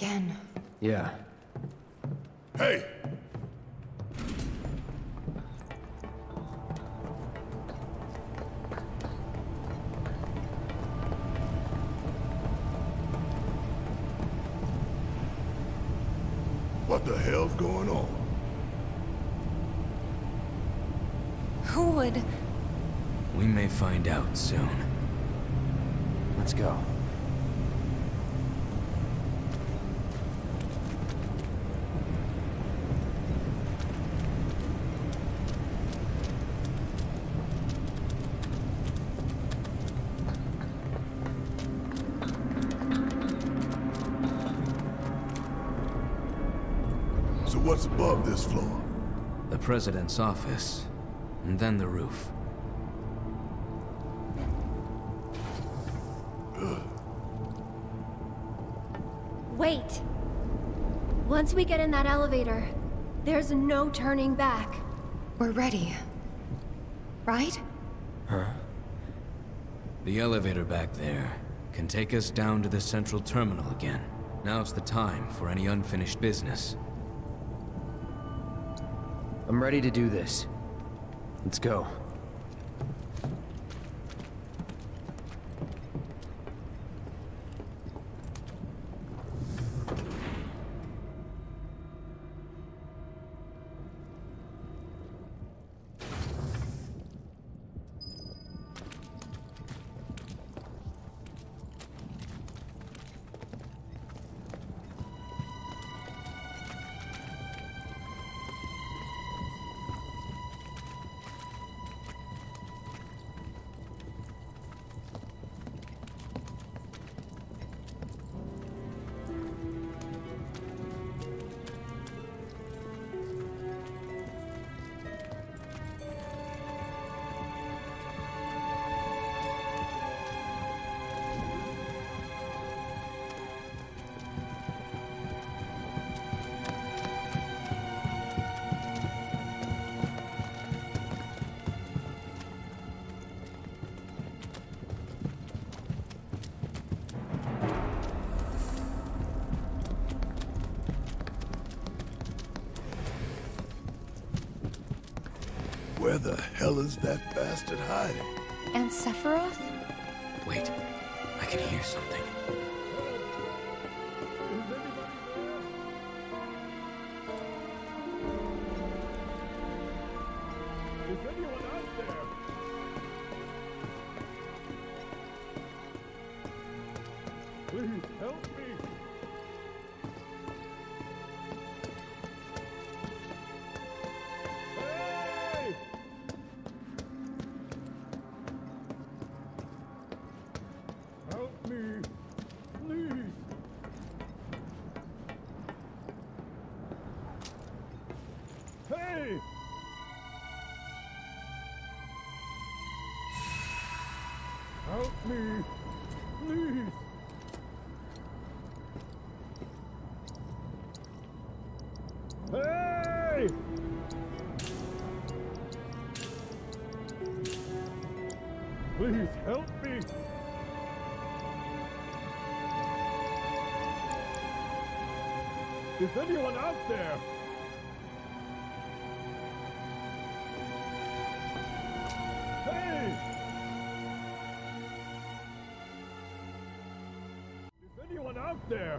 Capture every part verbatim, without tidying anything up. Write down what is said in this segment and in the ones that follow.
again. Yeah. Hey! What the hell's going on? Who would... We may find out soon. Let's go. So what's above this floor? The President's office, and then the roof. Wait. Once we get in that elevator, there's no turning back. We're ready. Right? Huh? The elevator back there can take us down to the central terminal again. Now's the time for any unfinished business. I'm ready to do this. Let's go. Where the hell is that bastard hiding? And Sephiroth? Wait, I can hear something. Is anyone out there? Please help me. Hey! Help me, please. Hey! Help me, please. Hey! Please help me. Is anyone out there? Hey! Is anyone out there?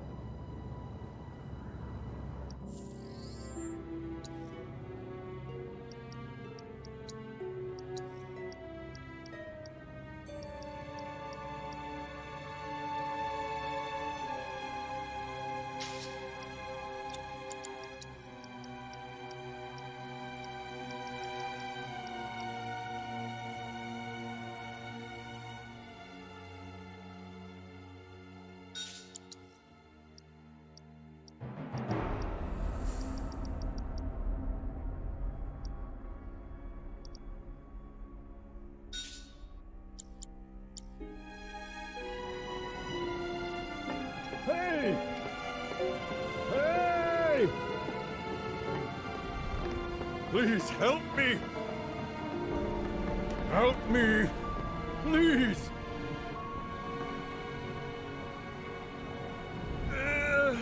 Hey! Hey! Please help me! Help me! Please! Uh,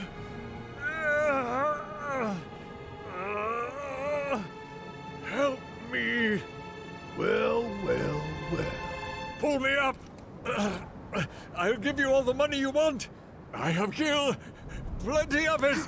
I'll give you all the money you want. I have gil. Plenty of it.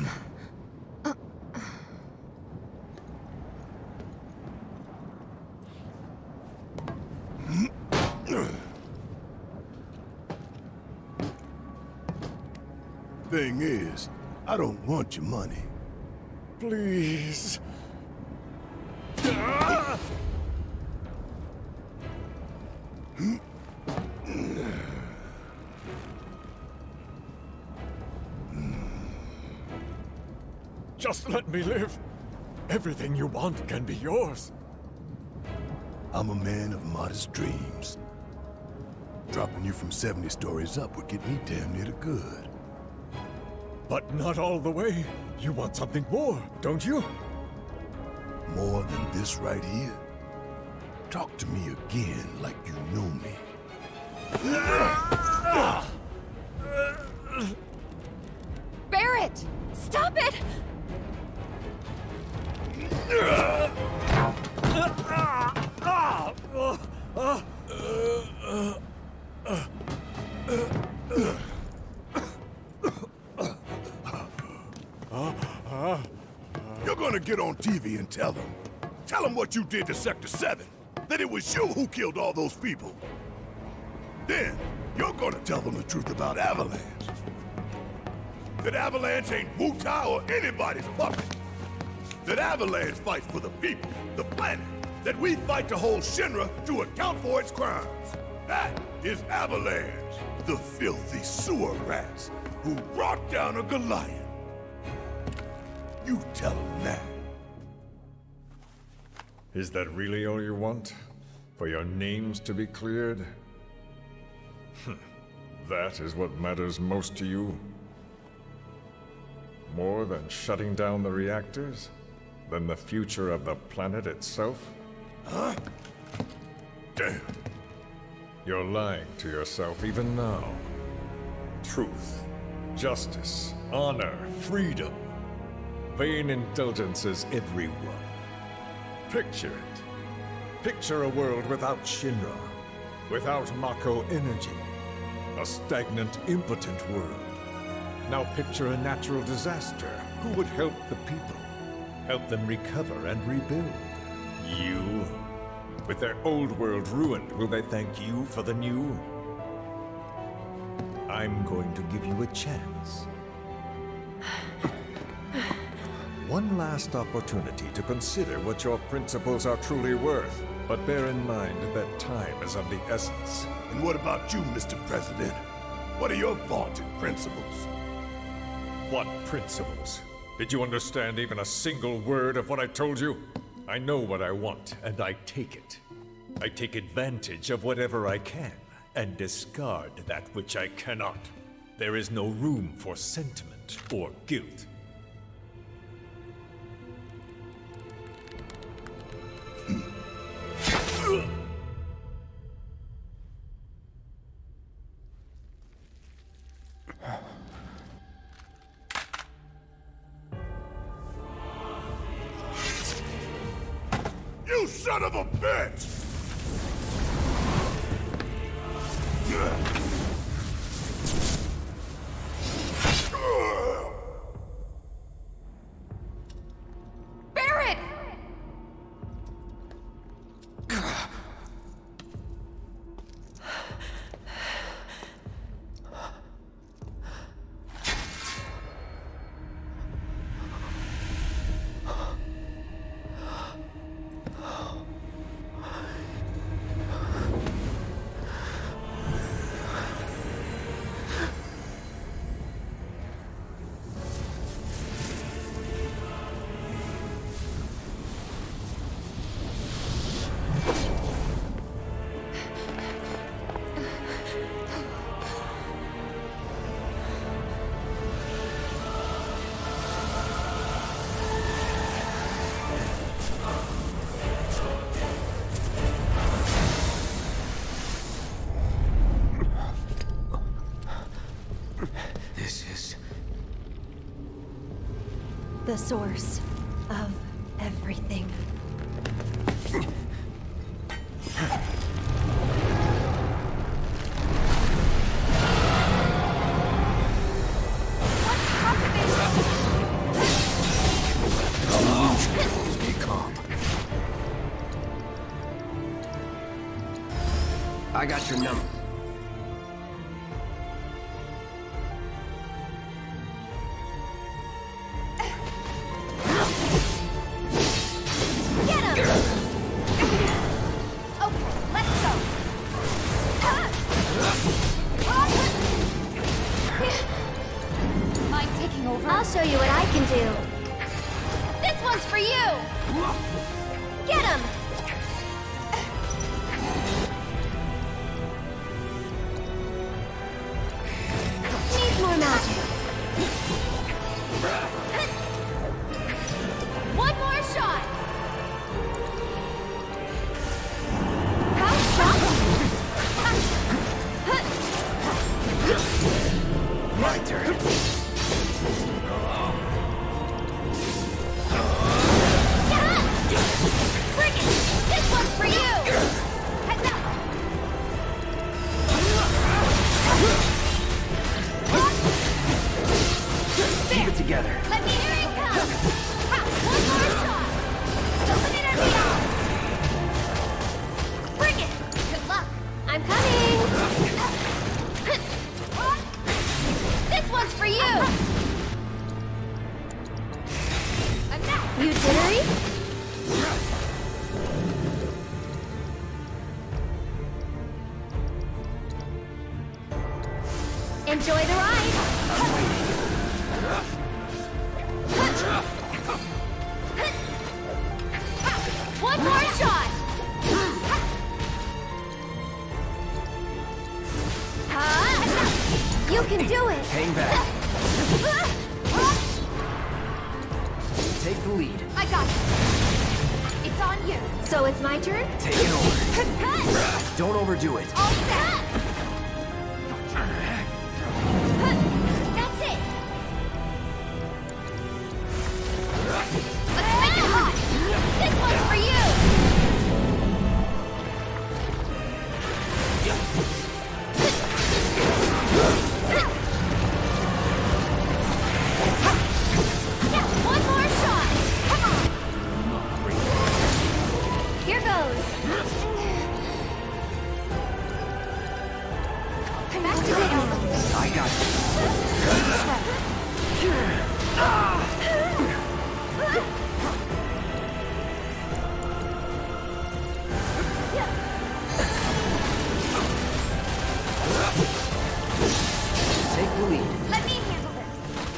Thing is, I don't want your money. Please. Ah! Just let me live. Everything you want can be yours. I'm a man of modest dreams. Dropping you from seventy stories up would get me damn near to good. But not all the way. You want something more, don't you? More than this right here? Talk to me again like you know me. Barret! Stop it! You're gonna get on T V and tell them. Tell them what you did to Sector seven. That it was you who killed all those people. Then, you're gonna tell them the truth about Avalanche. That Avalanche ain't Wu-Tai or anybody's puppet. That Avalanche fights for the people, the planet. That we fight to hold Shinra to account for its crimes. That is Avalanche, the filthy sewer rats who brought down a Goliath. You tell them that. Is that really all you want? For your names to be cleared? That is what matters most to you? More than shutting down the reactors? Than the future of the planet itself? Huh? Damn. You're lying to yourself even now. Truth, justice, honor, freedom. Vain indulgences everywhere. Picture it. Picture a world without Shinra, without Mako energy. A stagnant, impotent world. Now picture a natural disaster. Who would help the people? Help them recover and rebuild? You? With their old world ruined, will they thank you for the new? I'm going to give you a chance. One last opportunity to consider what your principles are truly worth. But bear in mind that time is of the essence. And what about you, Mister President? What are your vaunted principles? What principles? Did you understand even a single word of what I told you? I know what I want, and I take it. I take advantage of whatever I can, and discard that which I cannot. There is no room for sentiment or guilt. You son of a bitch! Barret! The source of everything. I got your number. Get him! Okay, let's go. Mind taking over? I'll show you what I can do. This one's for you! Get him! Needs more magic. One more shot! How shocking! My turn. Bring it! This one's for you! Heads up! Keep it together. Let me hear it come! Ha! One more shot! Illuminator beyond! Bring it! Good luck! I'm coming! This one's for you! Enough! You jittery? Enjoy the ride! One more shot! Huh? You can do it! Hang back. Take the lead. I got it! It's on you! So it's my turn? Take it over. Don't overdo it. All set! That's it! Let's make it hot! This one's for you! Yeah, one more shot! Come on! Here goes! Activate all. I got Take the lead. Let me handle this.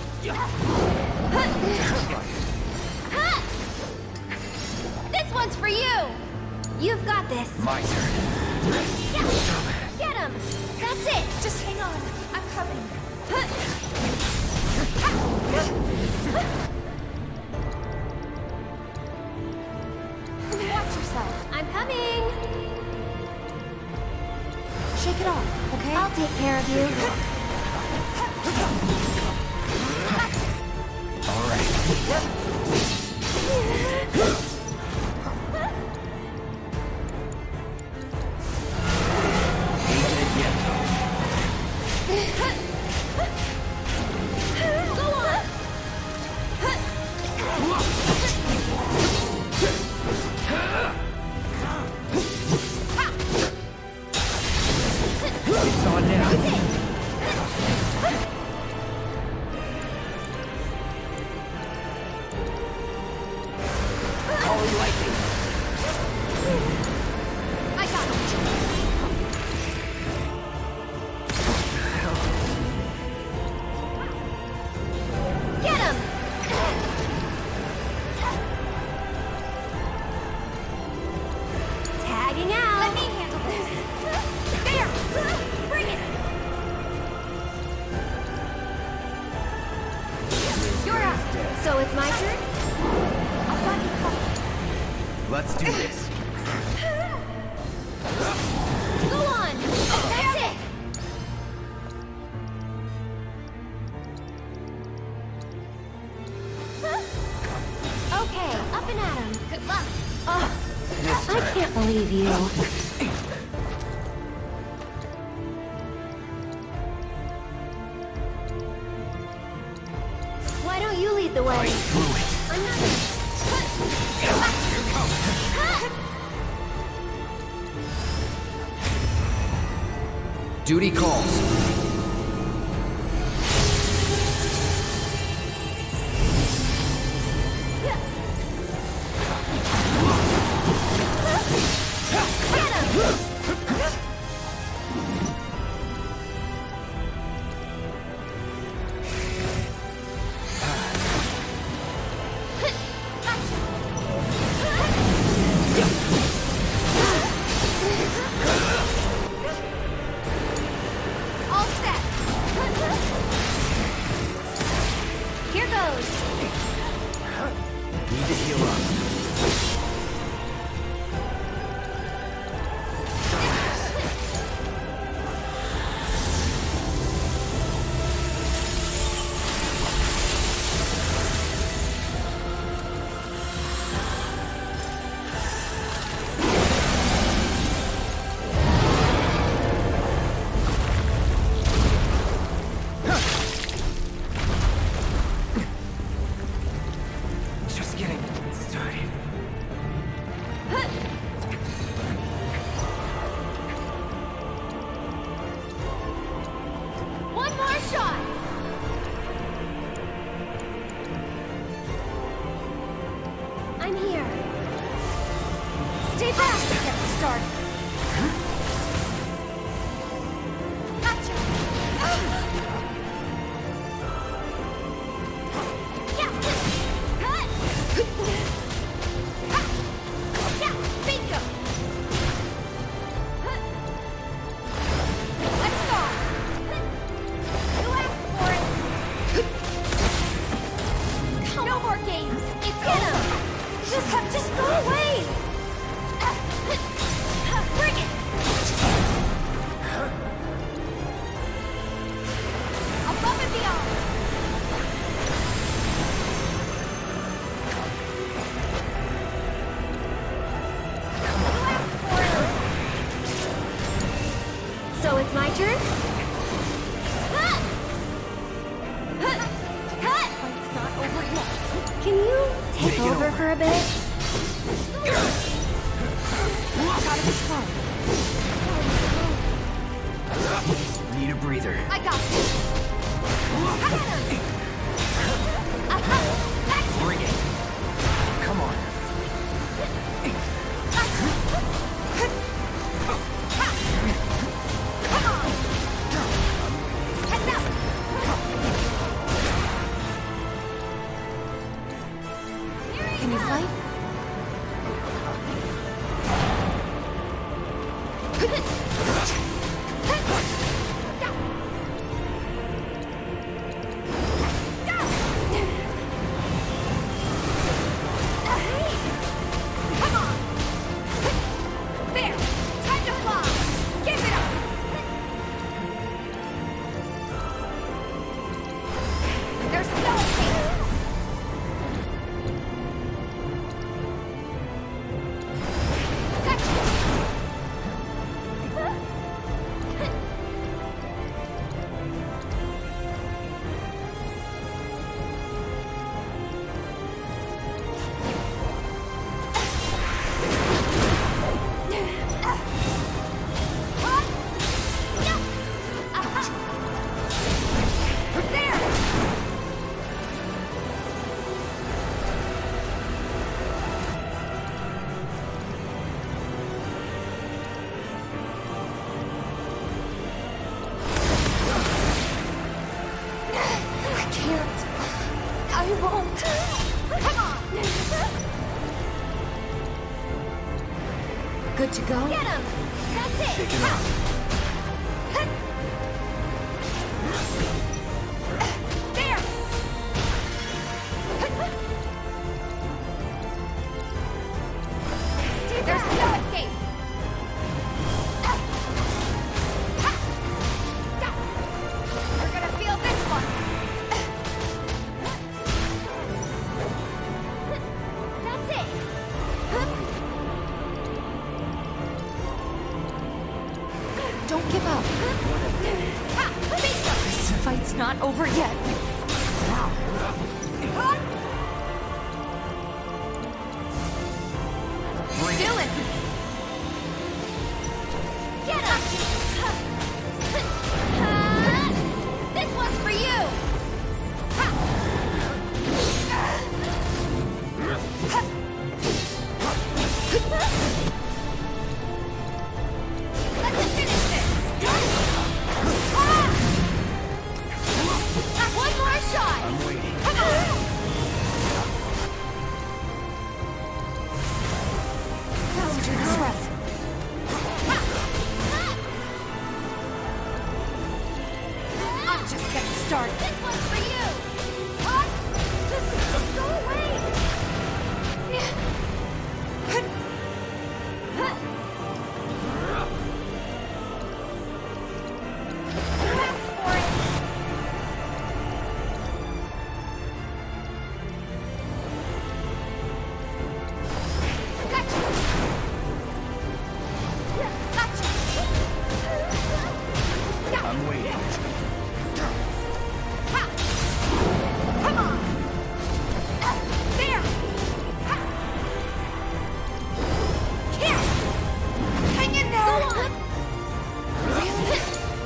This one's for you. You've got this. My turn. Get him. That's it. Just hang on. I'm coming. Watch yourself. I'm coming. Shake it off, okay? I'll take care of you. All right. Ain't it yet, Go on. It's on now. That's it. Calling lightning. I got it. Get him. Tagging out. Let me handle this. There. Bring it. You're up. So it's my turn? I've got you covered. Let's do this. Go on! That's it! Okay, up and at 'em. Good luck. Oh, This I time. can't believe you. Why don't you lead the way? Fight through it. I'm not... Duty calls. All set. Here goes. Need to heal up. Just getting started. One more shot. I'm here. Stay back to get started. Gotcha. Yeah. Cut. Ha. Yeah. Bingo. Let's go. You asked for it. No more games. It's get him. Just, just go away. Bring it. Above and beyond. So it's my turn? Cut! Cut! Fight's not over yet. Can you take Take it over over. for a bit? Gotta be strong. Need a breather. I got this. Aha! That's Bring it. Come on. Come on! Heads up! Can you fight? Come on! There! Time to fly! Give it up! There's no escape! Gotcha! There! I can't. I won't. Come on! Good to go? Get him! That's it! Shake it off. There! There's no escape! We're gonna feel this one! That's it! Don't give up! This fight's not over yet! Bring Do it. it! Get him! Let's finish this! Ah! One more shot! I'm waiting. Come on! I'm just getting started. This one's for you! What? Just, just go away! I'm waiting. Come on! There! Here! Hang in there! Go on! Really?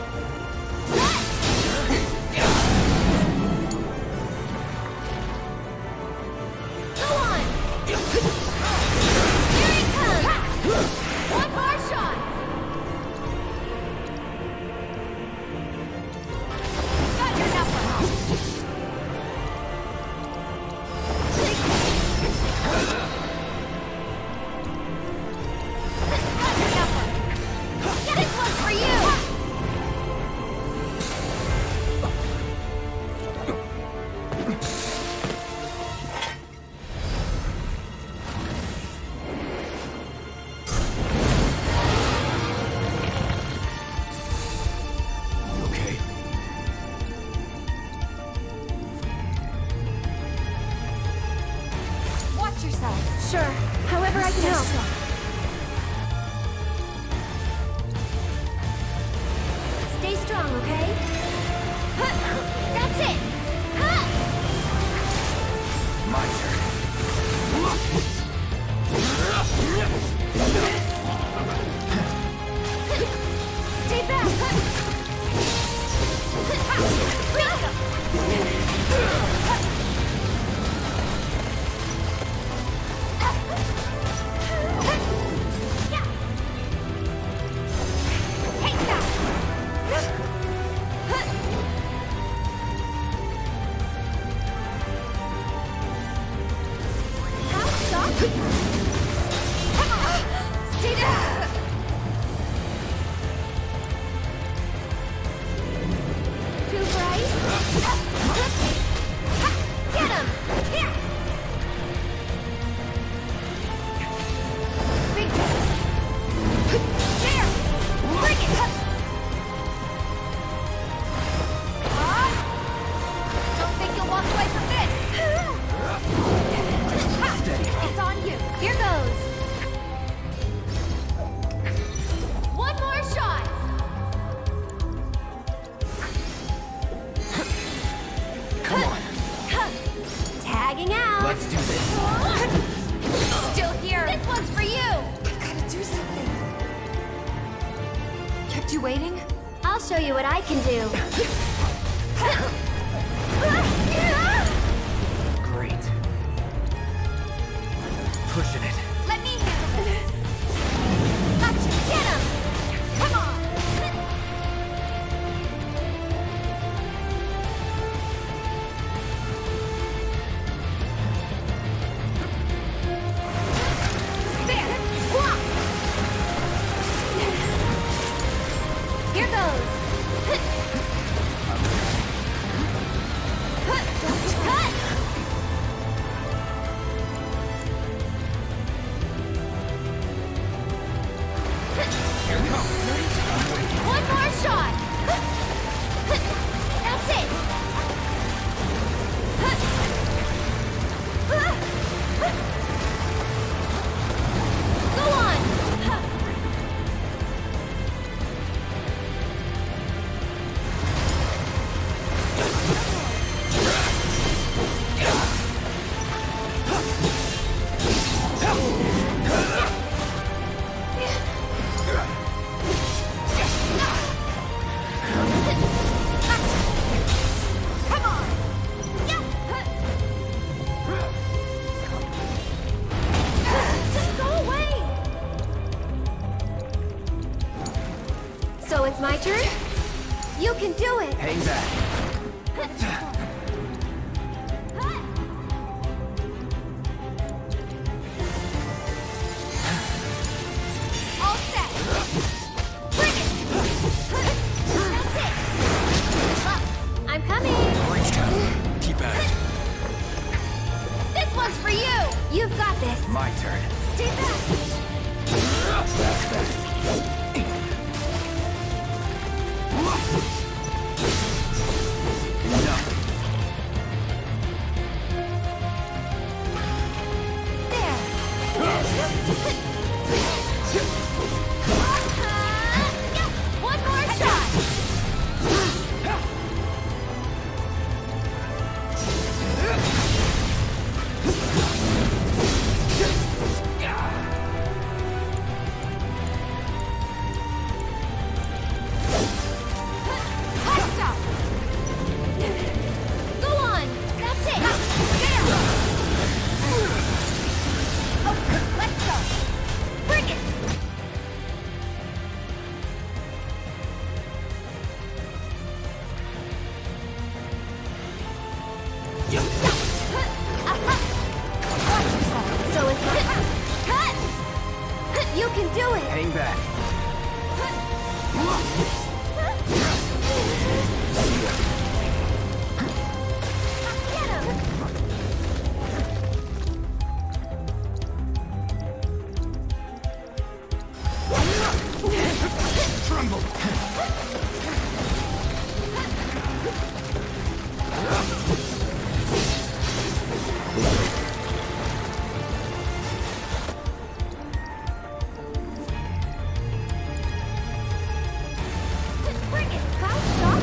Go on! Here he comes! One more shot! Got your number! This one's for you! You okay? Watch yourself. Sure. However I can Stay help. strong. Stay strong, okay? That's it! My turn. Stay back! Take that! Now stop! Come on! Stay there! Too bright? Get him! Here! Big there! Bring it! Ah! Don't think you'll walk away from this! Ha! It's on you! Here goes! One more shot! Come on. Tagging out. Let's do this. Still here! This one's for you! I've gotta do something. Kept you waiting? I'll show you what I can do. Great. Pushing it. Let me handle this! Gotcha! Get him! Come on! There! Walk! Here goes! Cut! One more shot! That's it! Go on! it's my turn? You can do it! Hang back. All set. Bring it. That's it. Up. I'm coming! Range cap. Keep at it. This one's for you. You've got this! My turn. Stay back. That's that. Enough. There. One more shot. Hot stop. Go on. That's it. There. Okay, let's go. Bring it. Watch yourself. So it's my... Cut. You can do it! Hang back. Get him. Tremble. Bring it. Bounce, stop.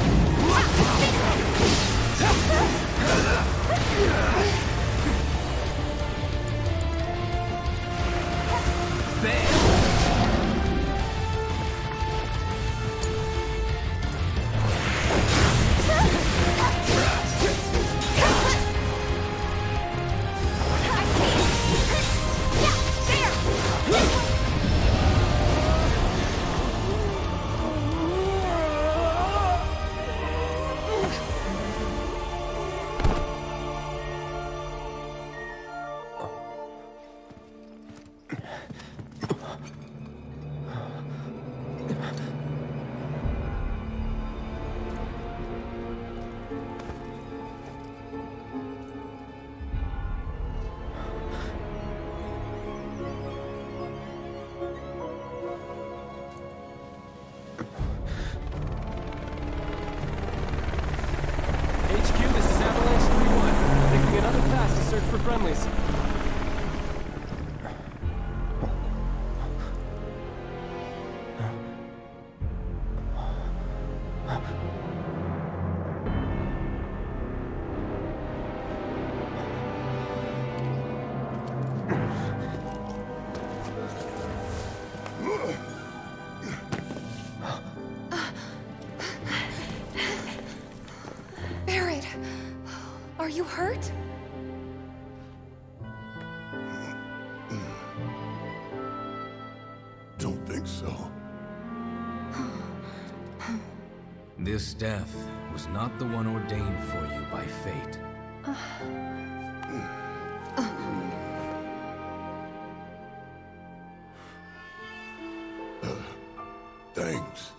H Q, this is Avalanche three one. Picking another pass to search for friendlies. Barret, are you hurt? Don't think so. This death was not the one ordained for you by fate. Thanks.